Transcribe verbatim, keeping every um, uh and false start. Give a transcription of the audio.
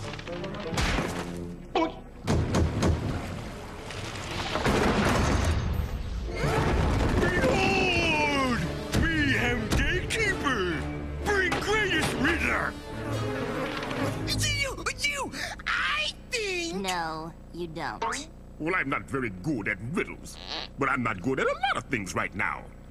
Behold! Me Am Gatekeeper! Bring greatest riddler! You, you, I think... No, you don't. Well, I'm not very good at riddles, but I'm not good at a lot of things right now.